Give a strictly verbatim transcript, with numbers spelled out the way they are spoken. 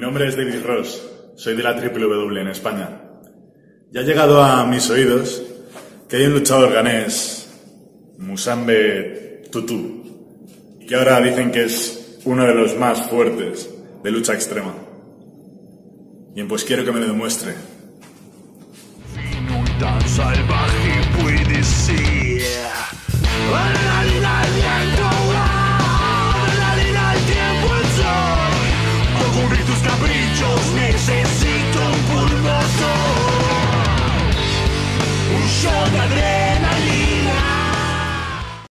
nombre es David Ross, soy de la Triple W en España. Ya ha llegado a mis oídos que hay un luchador ganés, Musambe Tutu, que ahora dicen que es uno de los más fuertes de lucha extrema. Bien, pues quiero que me lo demuestre. Tan salvaje puede ser.